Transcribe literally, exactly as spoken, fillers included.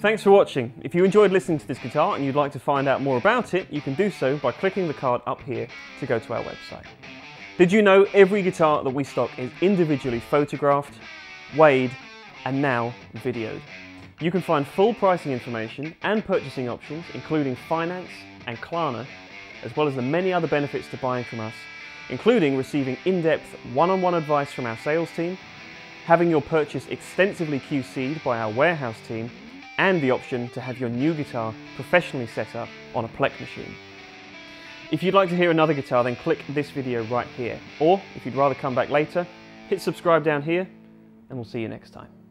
Thanks for watching. If you enjoyed listening to this guitar and you'd like to find out more about it, you can do so by clicking the card up here to go to our website. Did you know every guitar that we stock is individually photographed, weighed, and now videoed? You can find full pricing information and purchasing options, including finance and Klarna, as well as the many other benefits to buying from us, including receiving in-depth one-on-one advice from our sales team, having your purchase extensively Q C'd by our warehouse team, and the option to have your new guitar professionally set up on a Plek machine. If you'd like to hear another guitar, then click this video right here. Or, if you'd rather come back later, hit subscribe down here, and we'll see you next time.